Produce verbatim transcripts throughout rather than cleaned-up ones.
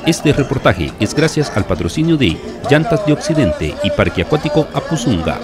Este reportaje es gracias al patrocinio de Llantas de Occidente y Parque Acuático Apuzunga.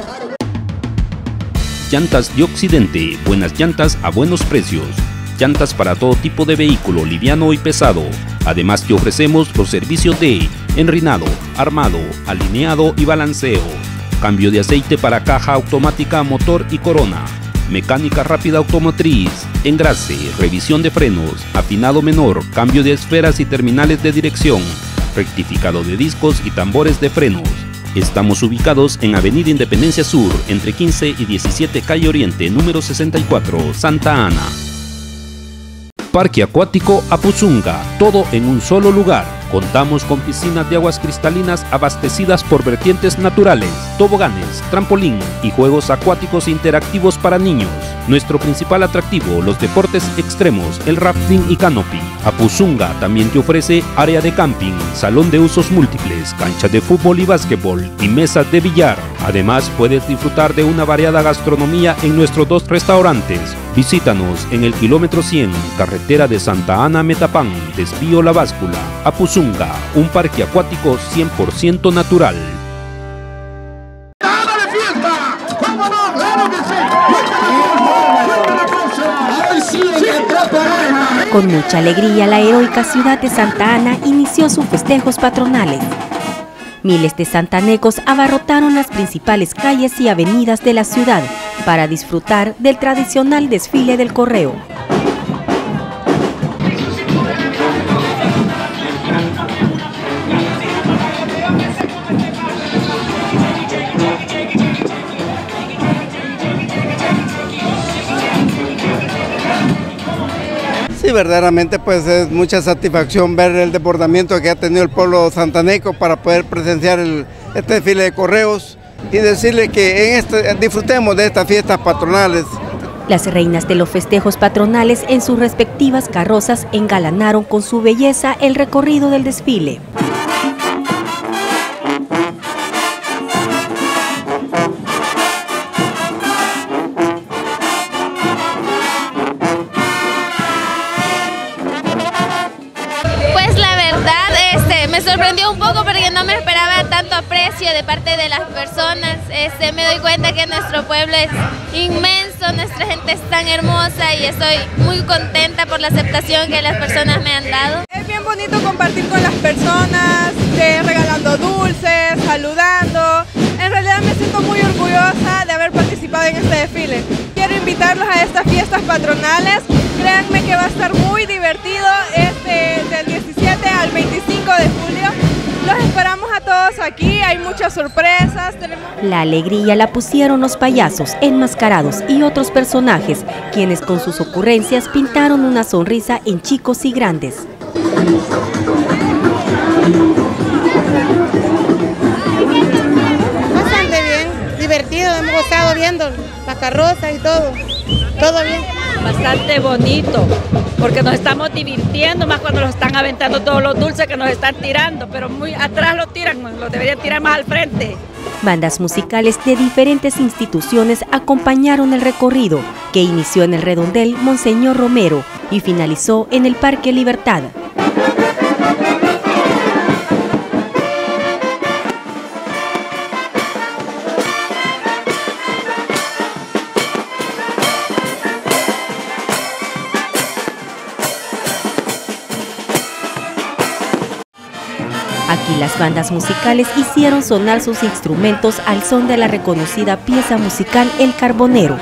Llantas de Occidente, buenas llantas a buenos precios. Llantas para todo tipo de vehículo, liviano y pesado. Además te ofrecemos los servicios de enrinado, armado, alineado y balanceo. Cambio de aceite para caja automática, motor y corona. Mecánica rápida automotriz, engrase, revisión de frenos, afinado menor, cambio de esferas y terminales de dirección, rectificado de discos y tambores de frenos. Estamos ubicados en Avenida Independencia Sur, entre quince y diecisiete Calle Oriente, número sesenta y cuatro, Santa Ana. Parque Acuático Apuzunga, todo en un solo lugar. Contamos con piscinas de aguas cristalinas abastecidas por vertientes naturales, toboganes, trampolín y juegos acuáticos interactivos para niños. Nuestro principal atractivo, los deportes extremos, el rafting y canopy. Apuzunga también te ofrece área de camping, salón de usos múltiples, canchas de fútbol y básquetbol y mesas de billar. Además, puedes disfrutar de una variada gastronomía en nuestros dos restaurantes. Visítanos en el kilómetro cien, carretera de Santa Ana Metapán, desvío La Báscula. Apuzunga, un parque acuático cien por ciento natural. Con mucha alegría, la heroica ciudad de Santa Ana inició sus festejos patronales. Miles de santanecos abarrotaron las principales calles y avenidas de la ciudad para disfrutar del tradicional desfile del correo. Sí, verdaderamente pues es mucha satisfacción ver el desbordamiento que ha tenido el pueblo santaneco para poder presenciar el, este desfile de correos y decirle que en este, disfrutemos de estas fiestas patronales. Las reinas de los festejos patronales en sus respectivas carrozas engalanaron con su belleza el recorrido del desfile. Me sorprendió un poco porque no me esperaba tanto aprecio de parte de las personas. Este, me doy cuenta que nuestro pueblo es inmenso, nuestra gente es tan hermosa y estoy muy contenta por la aceptación que las personas me han dado. Es bien bonito compartir con las personas, de, regalando dulces, saludando. En realidad me siento muy orgullosa de haber participado en este desfile. Quiero invitarlos a estas fiestas patronales. Créanme que va a estar muy divertido este, del diecisiete al veinticinco de julio. Los esperamos a todos aquí, hay muchas sorpresas. Tenemos... La alegría la pusieron los payasos enmascarados y otros personajes, quienes con sus ocurrencias pintaron una sonrisa en chicos y grandes. Bastante bien, divertido, hemos gozado viendo las carrozas y todo, todo bien. Bastante bonito, porque nos estamos divirtiendo más cuando nos están aventando todos los dulces que nos están tirando, pero muy atrás los tiran, los deberían tirar más al frente. Bandas musicales de diferentes instituciones acompañaron el recorrido, que inició en el redondel Monseñor Romero y finalizó en el Parque Libertad. Aquí las bandas musicales hicieron sonar sus instrumentos al son de la reconocida pieza musical El Carbonero.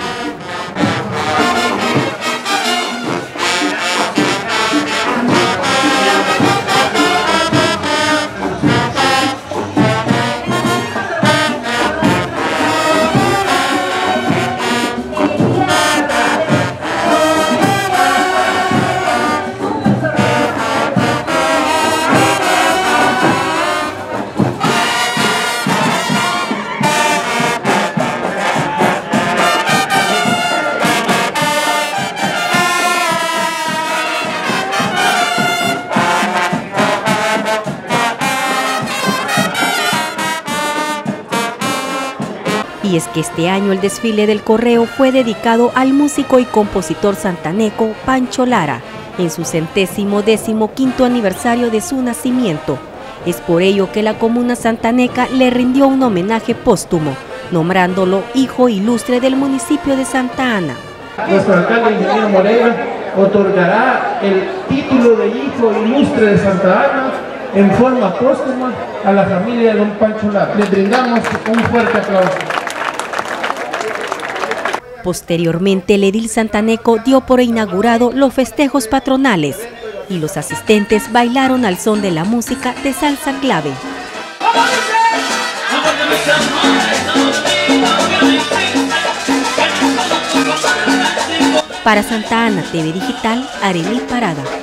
Y es que este año el desfile del correo fue dedicado al músico y compositor santaneco Pancho Lara, en su centésimo décimo quinto aniversario de su nacimiento. Es por ello que la comuna santaneca le rindió un homenaje póstumo, nombrándolo hijo ilustre del municipio de Santa Ana. Nuestro alcalde, ingeniero Moreira, otorgará el título de hijo ilustre de Santa Ana en forma póstuma a la familia de don Pancho Lara. Le brindamos un fuerte aplauso. Posteriormente, el edil santaneco dio por inaugurado los festejos patronales y los asistentes bailaron al son de la música de salsa clave. Para Santa Ana T V Digital, Arely Parada.